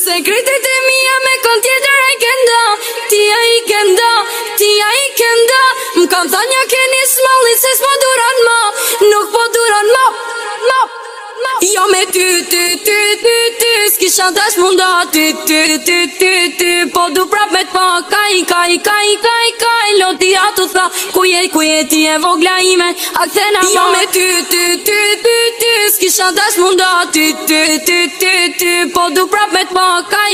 Sekretet e mia me kon tjetër e kenda, tia i kenda, tia i kenda. M'kan thënë ja keni smalli se s'po duron ma, nuk po duron ma. Jo me ty, s'kisha dash munda ty, po du prap me t'pa, kaj, loti atu tha, ku je ti e vogla ime, a kthena ma. Jo me ty, s'kisha dash munda ty, po du prap me t'pa,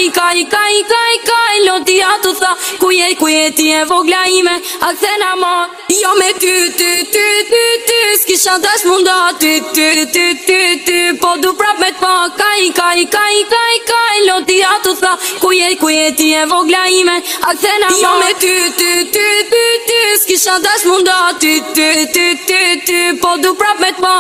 kaj, loti atu tha, ku je ti e vogla ime, a kthena ma. Jo me ty, s'kisha dash munda ty, po du prap me t'pa, kaj, loti atu tha, ku je ti e vogla ime, a kthena ma. Jo me ty, s'kisha dash munda ty, po du prap me t'pa,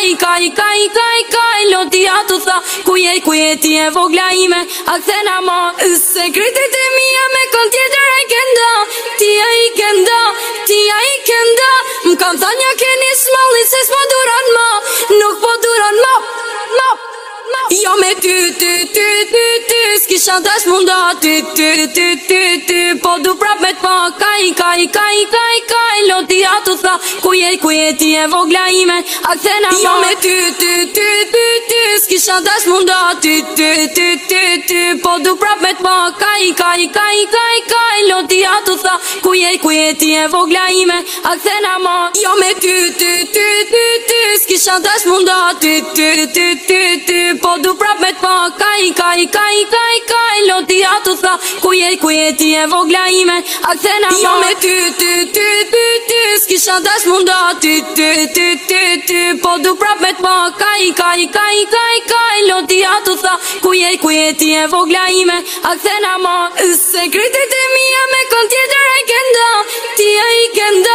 kaj, loti atu tha, ku je ti e vogla ime, a kthena ma. Sekretet e mia me kon tjetër e kenda, tia i kenda, m'kan thënë ja keni smalli se s'po duron ma, nuk po duron ma. Jo me ty, s'kisha dash munda ty, po du prap me t'pa, kaj, loti atu tha, ku je ti e vogla ime, a kthena ma. Jo me ty, s'kisha dash munda ty, po du prap me t'pa, kaj, loti atu tha, ku je ti e vogla ime, a kthena ma. Jo me ty, s'kisha dash munda ty, po du prap me t'pa, kaj, loti atu tha, ku je ti e vogla ime, a kthena ma. Jo me ty, s'kisha dash munda ty, po du prap me t'pa, kaj, loti atu tha, ku je ti e vogla ime, a kthena ma. Sekretet e mia me kon tjetër e kenda, tia i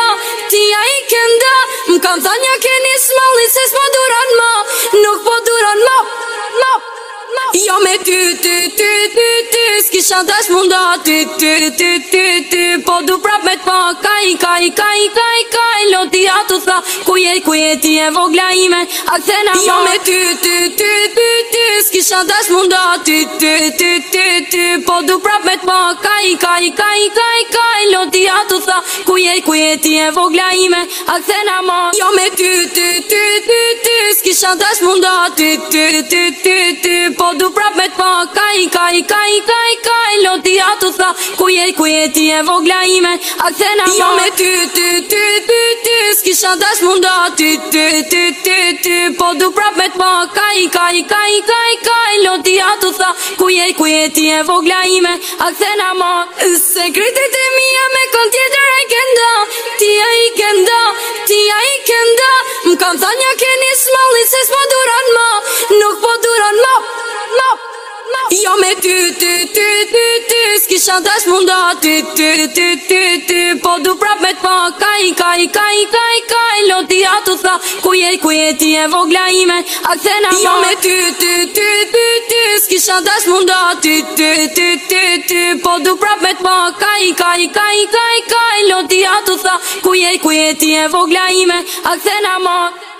kenda, m'kan thënë ja keni smalli se s'po duron ma, nuk po duron ma. Jo me ty, s'kisha dash munda ty, po du prap me t'pa, kaj, loti atu tha, ku je ti e vogla ime, a kthena ma. Jo me ty, s'kisha dash munda ty, po du prap me t'pa, kaj, loti atu tha, ku je ti e vogla ime, a kthena ma. Jo me ty, s'kisha dash munda ty, po du prap me t'pa, kaj, loti atu tha, ku je ti e vogla ime, a kthena ma. Jo me ty, s'kisha dash munda ty, po du prap me t'pa, kaj, loti atu tha, ku je ti e vogla ime, a kthena ma. Sekretet e mia me kon tjetër e kenda, tia i kenda, m'kan thënë ja keni smalli se s'po duron ma, nuk po duron ma. Jo me ty, s'kisha dash munda ty, po du prap me t'pa, kaj, loti atu tha, ku je ti e vogla ime, a kthena ma. Jo me ty, s'kisha dash munda ty, po du prap me t'pa, kaj, loti atu tha, ku je ti e vogla ime, a kthena ma.